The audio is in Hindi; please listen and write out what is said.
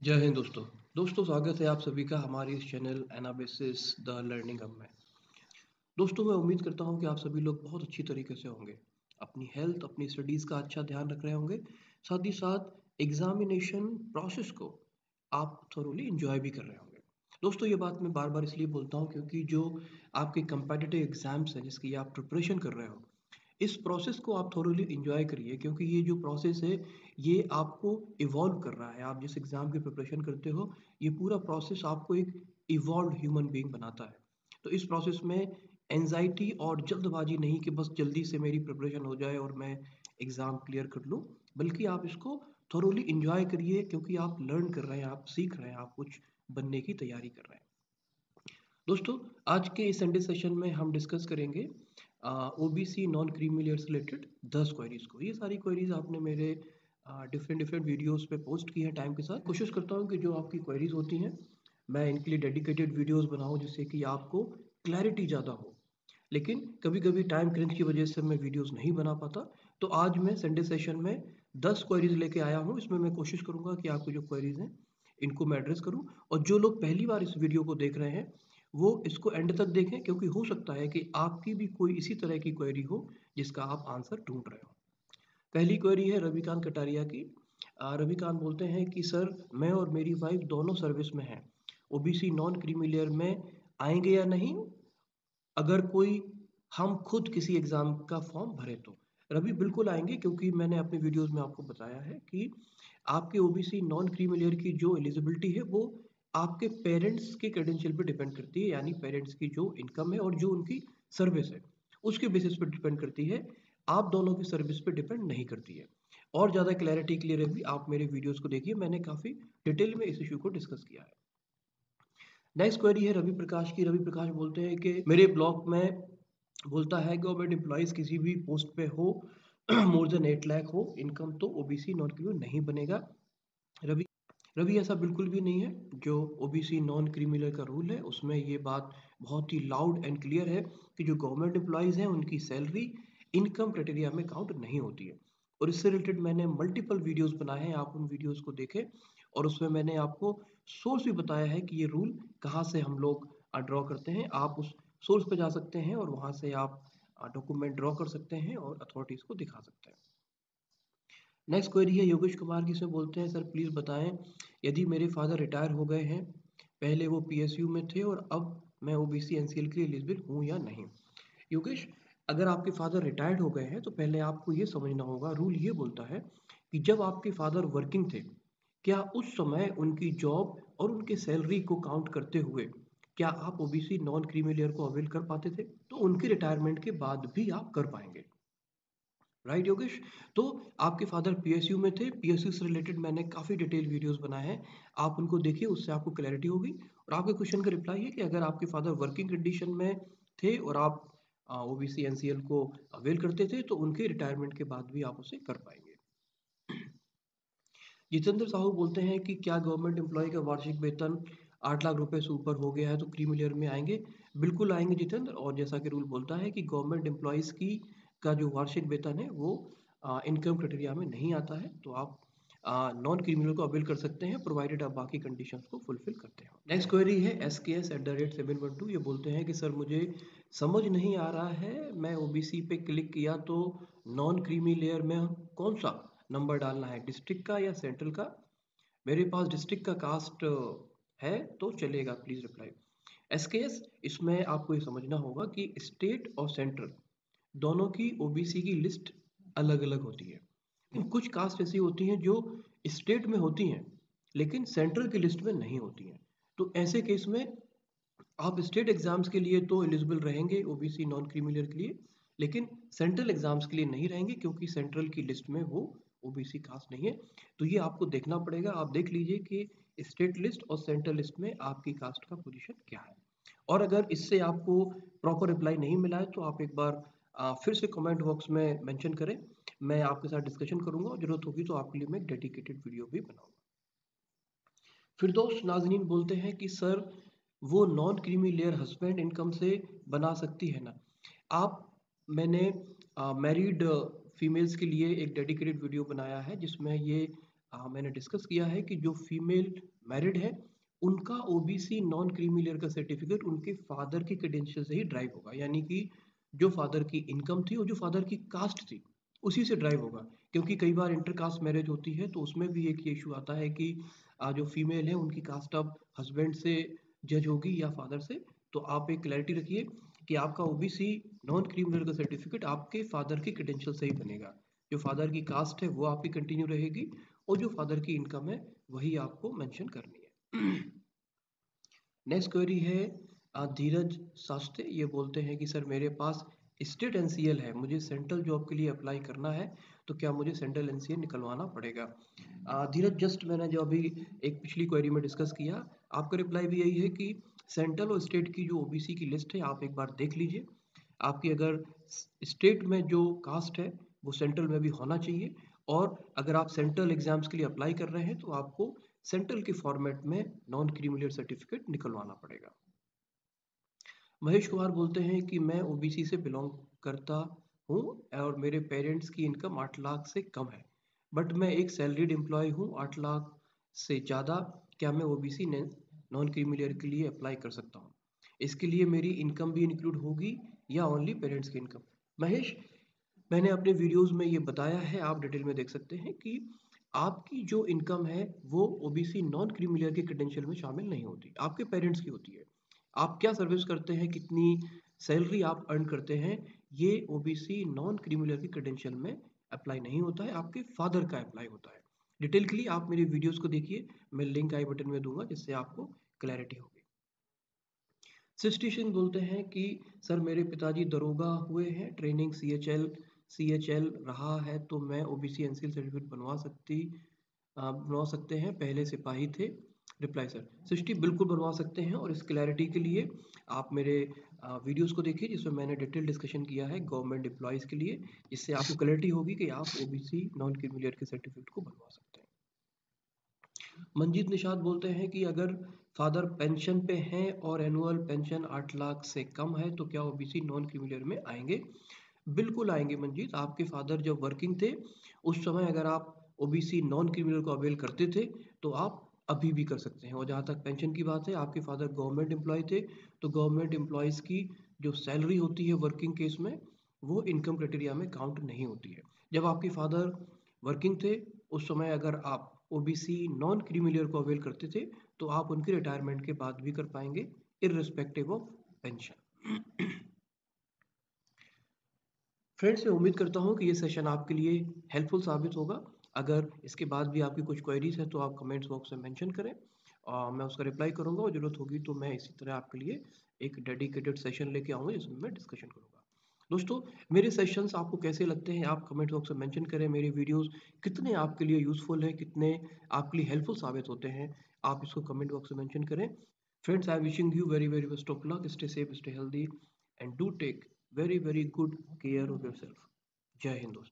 जय हिंद दोस्तों। स्वागत है आप सभी का हमारे इस चैनल एनाबिसिस द लर्निंग हब में। दोस्तों, मैं उम्मीद करता हूं कि आप सभी लोग बहुत अच्छी तरीके से होंगे, अपनी हेल्थ अपनी स्टडीज़ का अच्छा ध्यान रख रहे होंगे, साथ ही साथ एग्जामिनेशन प्रोसेस को आप थोरोली इंजॉय भी कर रहे होंगे। दोस्तों, ये बात मैं बार बार इसलिए बोलता हूँ क्योंकि जो आपके कंपेटिटिव एग्जाम्स हैं जिसकी आप प्रिपरेशन कर रहे हो, इस प्रोसेस को आप थोरोली इंजॉय करिए क्योंकि ये जो प्रोसेस है ये आपको इवॉल्व कर रहा है। आप जिस एग्ज़ाम की प्रिपरेशन करते हो, ये पूरा प्रोसेस आपको एक इवॉल्व्ड ह्यूमन बीइंग बनाता है। तो इस प्रोसेस में एंजाइटी और जल्दबाजी नहीं कि बस जल्दी से मेरी प्रिपरेशन हो जाए और मैं एग्ज़ाम क्लियर कर लूँ, बल्कि आप इसको थोरोली इंजॉय करिए क्योंकि आप लर्न कर रहे हैं, आप सीख रहे हैं, आप कुछ बनने की तैयारी कर रहे हैं। दोस्तों, आज के इस संडे सेशन में हम डिस्कस करेंगे ओबीसी नॉन क्रीमी लेयर से रिलेटेड 10 क्वेरीज को। ये सारी क्वेरीज आपने मेरे डिफरेंट डिफरेंट वीडियोस पे पोस्ट की है टाइम के साथ। कोशिश करता हूँ कि जो आपकी क्वेरीज होती हैं मैं इनके लिए डेडिकेटेड वीडियोस बनाऊँ जिससे कि आपको क्लैरिटी ज़्यादा हो। लेकिन कभी कभी टाइम क्रंच की वजह से मैं वीडियोस नहीं बना पाता। तो आज मैं संडे सेशन में 10 क्वेरीज लेके आया हूँ। इसमें मैं कोशिश करूँगा कि आपकी जो क्वेरीज हैं इनको मैं एड्रेस करूँ, और जो लोग पहली बार इस वीडियो को देख रहे हैं वो इसको एंड तक देखें क्योंकि हो सकता है कि आपकी भी कोई इसी तरह की क्वेरी हो जिसका आप आंसर ढूंढ रहे हो। पहली क्वेरी है रविकांत कटारिया की। रविकांत बोलते हैं कि सर, मैं और मेरी वाइफ दोनों सर्विस में हैं, ओबीसी नॉन क्रीमी लेयर में आएंगे या नहीं, अगर कोई हम खुद किसी एग्ज़ाम का फॉर्म भरे तो। रवि, बिल्कुल आएंगे क्योंकि मैंने अपने वीडियोस में आपको बताया है कि आपके ओबीसी नॉन क्रीमी लेयर की जो एलिजिबिलिटी है वो आपके पेरेंट्स के क्रेडेंशियल पे डिपेंड करती है, यानी पेरेंट्स की जो इनकम है और जो उनकी सर्विस है उसके बेसिस पे डिपेंड करती है। आप दोनों की सर्विस पे डिपेंड नहीं करती है। और ज़्यादा क्लैरिटी के लिए रवि आप मेरे वीडियोस को देखिए, मैंने काफ़ी डिटेल में इस इशू को डिस्कस किया है। नेक्स्ट क्वेरी है रवि प्रकाश की। रवि प्रकाश बोलते हैं कि मेरे ब्लॉग में बोलता है गवर्नमेंट एम्प्लॉइज़ किसी भी पोस्ट पे हो मोर देन 8 लाख हो इनकम तो ओबीसी नॉन क्रीमी नहीं बनेगा। रवि रवि ऐसा बिल्कुल भी नहीं है। जो ओबीसी नॉन क्रीमिनल का रूल है उसमें ये बात बहुत ही लाउड एंड क्लियर है कि जो गवर्नमेंट एम्प्लॉइज़ हैं उनकी सैलरी इनकम क्राइटेरिया में काउंट नहीं होती है। और इससे रिलेटेड मैंने मल्टीपल वीडियोस बनाए हैं, आप उन वीडियोस को देखें। और उसमें मैंने आपको सोर्स भी बताया है कि ये रूल कहाँ से हम लोग ड्रॉ करते हैं। आप उस सोर्स पे जा सकते हैं और वहाँ से आप डॉक्यूमेंट ड्रॉ कर सकते हैं और अथॉरिटीज़ को दिखा सकते हैं। नेक्स्ट क्वेरी है योगेश कुमार की। से बोलते हैं सर प्लीज़ बताएं, यदि मेरे फादर रिटायर हो गए हैं, पहले वो पीएसयू में थे और अब मैं ओबीसी एनसीएल के लिए एलिजिबल हूँ या नहीं। योगेश, अगर आपके फादर रिटायर्ड हो गए हैं तो पहले आपको ये समझना होगा, रूल ये बोलता है कि जब आपके फादर वर्किंग थे, क्या उस समय उनकी जॉब और उनके सैलरी को काउंट करते हुए क्या आप ओबीसी नॉन क्रीमी लेयर को अवेल कर पाते थे? तो उनकी रिटायरमेंट के बाद भी आप कर पाएंगे। राइट योगेश। तो आपके फादर पीएसयू में थे, पीएसयू से रिलेटेड मैंने काफ़ी डिटेल वीडियोस बनाए हैं, आप उनको देखिए, उससे आपको क्लैरिटी होगी। और आपके क्वेश्चन का रिप्लाई है कि अगर आपके फादर वर्किंग कंडीशन में थे और आप ओबीसी एनसीएल को अवेल करते थे तो उनके रिटायरमेंट के बाद भी आप उसे कर पाएंगे। जितेंद्र साहू बोलते हैं कि क्या गवर्नमेंट एम्प्लॉय का वार्षिक वेतन 8 लाख रुपए से ऊपर हो गया है तो क्रीमी लेयर में आएंगे? बिल्कुल आएंगे जितेंद्र। और जैसा कि रूल बोलता है कि गवर्नमेंट एम्प्लॉयज़ की का जो वार्षिक वेतन है वो इनकम क्राइटेरिया में नहीं आता है, तो आप नॉन क्रिमिनल को अवेल कर सकते हैं प्रोवाइडेड आप बाकी कंडीशंस को फुलफिल करते हो। नेक्स्ट क्वेरी है SKS@712। ये बोलते हैं कि सर मुझे समझ नहीं आ रहा है, मैं ओबीसी पे क्लिक किया तो नॉन क्रीमी लेयर में कौन सा नंबर डालना है, डिस्ट्रिक्ट का या सेंट्रल का? मेरे पास डिस्ट्रिक्ट का कास्ट है तो चलेगा, प्लीज़ रिप्लाई। SKS, इसमें आपको ये समझना होगा कि स्टेट और सेंट्रल दोनों की ओबीसी की लिस्ट अलग अलग होती है। कुछ कास्ट ऐसी होती हैं जो स्टेट में होती हैं लेकिन सेंट्रल की लिस्ट में नहीं होती हैं। तो ऐसे केस में आप स्टेट एग्जाम्स के लिए तो एलिजिबल रहेंगे ओबीसी नॉन क्रीमिलियर के लिए, लेकिन सेंट्रल एग्जाम्स के लिए नहीं रहेंगे क्योंकि सेंट्रल की लिस्ट में वो ओबीसी कास्ट नहीं है। तो ये आपको देखना पड़ेगा, आप देख लीजिए कि स्टेट लिस्ट और सेंट्रल लिस्ट में आपकी कास्ट का पोजीशन क्या है। और अगर इससे आपको प्रॉपर रिप्लाई नहीं मिला है तो आप एक बार फिर से कमेंट बॉक्स में मेंशन करें, मैं आपके साथ डिस्कशन करूंगा और जरूरत होगी तो आपके लिए मैं एक डेडिकेटेड वीडियो भी बनाऊंगा। फिरदौस नाज़नीन बोलते हैं कि सर वो non creamy layer husband income से बना सकती है ना? आप मैंने मैरिड फीमेल्स के लिए एक डेडिकेटेड वीडियो बनाया है जिसमें ये मैंने डिस्कस किया है कि जो फीमेल मैरिड है उनका ओबीसी नॉन क्रीमी लेयर का सर्टिफिकेट उनके फादर की क्रेडेंशियल से ही ड्राइव होगा, यानी कि जो फादर की इनकम थी और जो फादर की कास्ट थी उसी से ड्राइव होगा। क्योंकि कई बार इंटरकास्ट मैरिज होती है तो उसमें भी एक ये इशू आता है कि जो फीमेल है उनकी कास्ट अब हस्बैंड से जज होगी या फादर से। तो आप एक क्लैरिटी रखिए कि आपका ओबीसी नॉन क्रीमी लेयर का सर्टिफिकेट आपके फादर की क्रेडेंशियल से ही बनेगा। जो फादर की कास्ट है वो आपकी कंटिन्यू रहेगी और जो फादर की इनकम है वही आपको मेंशन करनी है। नेक्स्ट क्वेरी है धीरज शास्त्री, ये बोलते हैं कि सर मेरे पास स्टेट एनसीएल है, मुझे सेंट्रल जॉब के लिए अप्लाई करना है, तो क्या मुझे सेंट्रल एनसीएल निकलवाना पड़ेगा? धीरज, जस्ट मैंने जो अभी एक पिछली क्वेरी में डिस्कस किया, आपका रिप्लाई भी यही है कि सेंट्रल और स्टेट की जो ओबीसी की लिस्ट है आप एक बार देख लीजिए। आपकी अगर स्टेट में जो कास्ट है वो सेंट्रल में भी होना चाहिए, और अगर आप सेंट्रल एग्जाम्स के लिए अप्लाई कर रहे हैं तो आपको सेंट्रल के फॉर्मेट में नॉन क्रीमी सर्टिफिकेट निकलवाना पड़ेगा। महेश कुमार बोलते हैं कि मैं ओबीसी से बिलोंग करता हूँ और मेरे पेरेंट्स की इनकम 8 लाख से कम है, बट मैं एक सैलरीड एम्प्लॉय हूँ 8 लाख से ज़्यादा, क्या मैं ओबीसी नॉन क्रीमी लेयर के लिए अप्लाई कर सकता हूँ? इसके लिए मेरी इनकम भी इंक्लूड होगी या ओनली पेरेंट्स की इनकम? महेश, मैंने अपने वीडियोस में ये बताया है, आप डिटेल में देख सकते हैं कि आपकी जो इनकम है वो ओबीसी नॉन क्रीमी लेयर के क्रेडेंशियल में शामिल नहीं होती, आपके पेरेंट्स की होती है। आप क्या सर्विस करते हैं, कितनी सैलरी आप अर्न करते हैं, ये ओबीसी नॉन क्रीमी लेयर की क्रेडेंशियल में अप्लाई नहीं होता है, आपके फादर का अप्लाई होता है। डिटेल के लिए आप मेरे वीडियोस को देखिए, मैं लिंक आई बटन में दूंगा जिससे आपको क्लैरिटी होगी। सृष्टि सिंह बोलते हैं कि सर मेरे पिताजी दरोगा हुए हैं, ट्रेनिंग सीएचएल रहा है, तो मैं ओबीसी एनसीएल सर्टिफिकेट बनवा सकते हैं, पहले सिपाही थे। रिप्लाई सर, सृष्टि बिल्कुल बनवा सकते हैं, और इस क्लैरिटी के लिए आप मेरे वीडियोस को देखिए जिसमें मैंने डिटेल डिस्कशन किया है गवर्नमेंट एम्प्लॉयज़ के लिए, जिससे आपको क्लैरिटी होगी कि आप ओबीसी नॉन क्रीमी लेयर के सर्टिफिकेट को बनवा सकते हैं। मंजीत निषाद बोलते हैं कि अगर फादर पेंशन पे हैं और एनुअल पेंशन 8 लाख से कम है तो क्या ओबीसी नॉन क्रीमी लेयर में आएंगे? बिल्कुल आएंगे मंजीत। आपके फादर जब वर्किंग थे उस समय अगर आप ओबीसी नॉन क्रीमी लेयर को अवेल करते थे तो आप अभी भी कर सकते हैं। और जहाँ तक पेंशन की बात है, आपके फादर गवर्नमेंट एम्प्लॉय थे तो गवर्नमेंट एम्प्लॉयज़ की जो सैलरी होती है वर्किंग केस में वो इनकम क्राइटेरिया में काउंट नहीं होती है। जब आपके फादर वर्किंग थे उस समय अगर आप ओबीसी नॉन क्रीमी लेयर को अवेल करते थे तो आप उनके रिटायरमेंट के बाद भी कर पाएंगे इररिस्पेक्टिव ऑफ पेंशन। फ्रेंड्स, मैं उम्मीद करता हूँ कि ये सेशन आपके लिए हेल्पफुल साबित होगा। अगर इसके बाद भी आपकी कुछ क्वेरीज है तो आप कमेंट्स बॉक्स में मेंशन करें और मैं उसका रिप्लाई करूँगा, और ज़रूरत होगी तो मैं इसी तरह आपके लिए एक डेडिकेटेड सेशन लेके आऊँगा जिसमें मैं डिस्कशन करूँगा। दोस्तों, मेरे सेशंस आपको कैसे लगते हैं आप कमेंट बॉक्स में मेंशन करें। मेरे वीडियोस कितने आपके लिए यूज़फुल हैं, कितने आपके लिए हेल्पफुल साबित होते हैं, आप इसको कमेंट बॉक्स में मेंशन करें। Friends, I am wishing you very very best of luck, stay safe, stay healthy, and do take very very good care of yourself. Jai Hind दोस्तों।